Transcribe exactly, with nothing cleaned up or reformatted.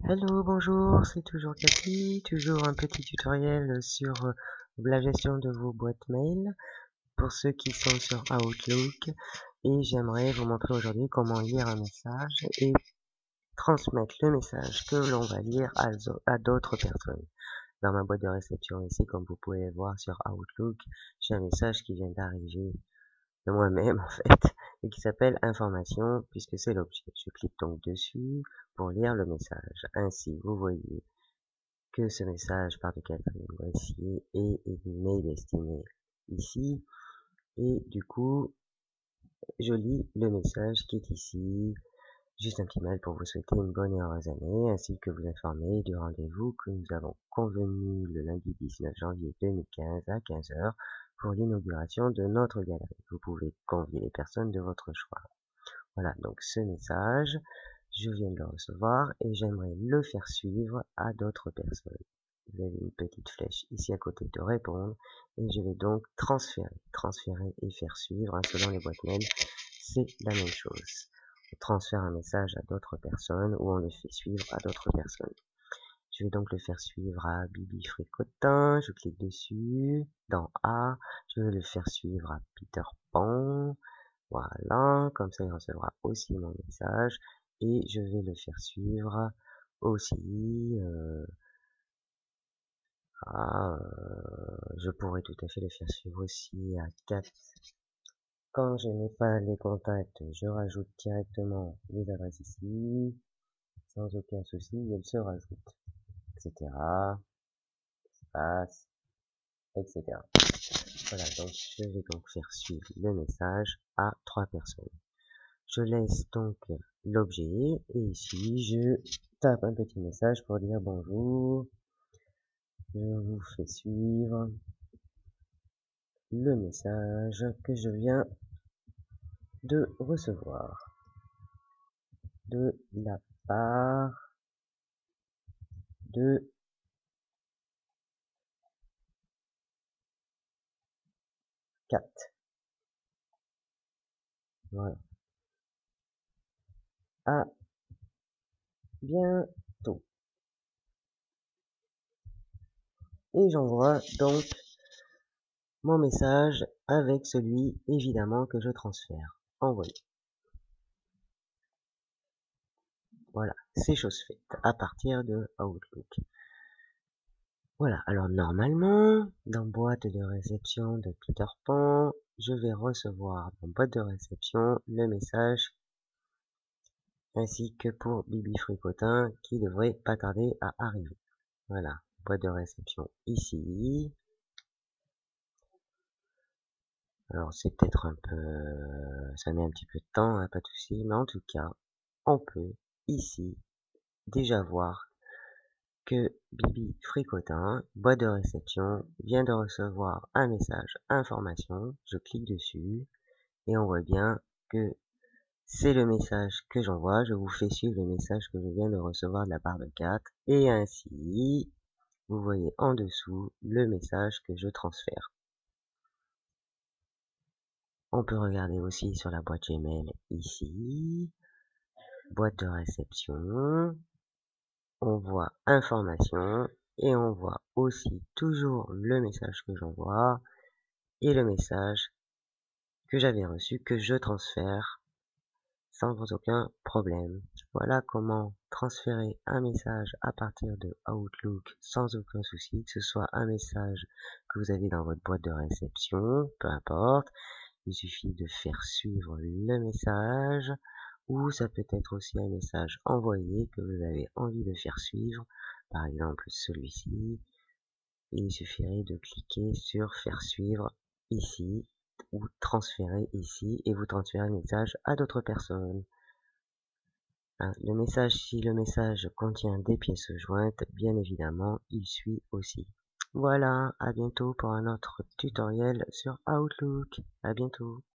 Hello, bonjour, c'est toujours Cathy, toujours un petit tutoriel sur euh, la gestion de vos boîtes mail pour ceux qui sont sur Outlook, et j'aimerais vous montrer aujourd'hui comment lire un message et transmettre le message que l'on va lire à, à d'autres personnes. Dans ma boîte de réception ici, comme vous pouvez le voir sur Outlook, j'ai un message qui vient d'arriver de moi-même en fait, et qui s'appelle information puisque c'est l'objet. Je clique donc dessus pour lire le message. Ainsi, vous voyez que ce message part de Catherine Voici et m'est destiné ici. Et du coup, je lis le message qui est ici. Juste un petit mail pour vous souhaiter une bonne et heureuse année, ainsi que vous informer du rendez-vous que nous avons convenu le lundi dix-neuf janvier deux mille quinze à quinze heures pour l'inauguration de notre galerie. Vous pouvez convier les personnes de votre choix. Voilà, donc ce message, je viens de le recevoir et j'aimerais le faire suivre à d'autres personnes. Vous avez une petite flèche ici à côté de répondre et je vais donc transférer, transférer et faire suivre, hein, selon les boîtes mail, c'est la même chose. On transfère un message à d'autres personnes ou on le fait suivre à d'autres personnes. Je vais donc le faire suivre à Bibi Fricotin, je clique dessus, dans A, je vais le faire suivre à Peter Pan, voilà, comme ça il recevra aussi mon message, et je vais le faire suivre aussi, euh, à, euh, je pourrais tout à fait le faire suivre aussi à Kat. Quand je n'ai pas les contacts, je rajoute directement les adresses ici, sans aucun souci, elles se rajoutent, et cetera, espace, et cetera. Voilà, donc je vais donc faire suivre le message à trois personnes. Je laisse donc l'objet et ici je tape un petit message pour dire bonjour, je vous fais suivre le message que je viens de recevoir de la part de Kat. Voilà. À bientôt. Et j'envoie donc mon message avec celui évidemment que je transfère. Envoyer. Voilà, c'est chose faite à partir de Outlook. Voilà, alors normalement, dans boîte de réception de Peter Pan, je vais recevoir dans boîte de réception le message ainsi que pour Bibi Fricotin qui devrait pas tarder à arriver. Voilà, boîte de réception ici. Alors c'est peut-être un peu, ça met un petit peu de temps, hein, pas de souci, mais en tout cas, on peut ici déjà voir que Bibi Fricotin, boîte de réception, vient de recevoir un message information. Je clique dessus et on voit bien que c'est le message que j'envoie. Je vous fais suivre le message que je viens de recevoir de la part de Kat et ainsi vous voyez en dessous le message que je transfère. On peut regarder aussi sur la boîte Gmail ici, boîte de réception, on voit information et on voit aussi toujours le message que j'envoie et le message que j'avais reçu que je transfère sans aucun problème. Voilà comment transférer un message à partir de Outlook sans aucun souci, que ce soit un message que vous avez dans votre boîte de réception, peu importe, il suffit de faire suivre le message, ou ça peut être aussi un message envoyé que vous avez envie de faire suivre, par exemple celui-ci. Il suffirait de cliquer sur faire suivre ici ou transférer ici et vous transférez le message à d'autres personnes. Hein, le message, si le message contient des pièces jointes, bien évidemment, il suit aussi. Voilà, à bientôt pour un autre tutoriel sur Outlook. À bientôt.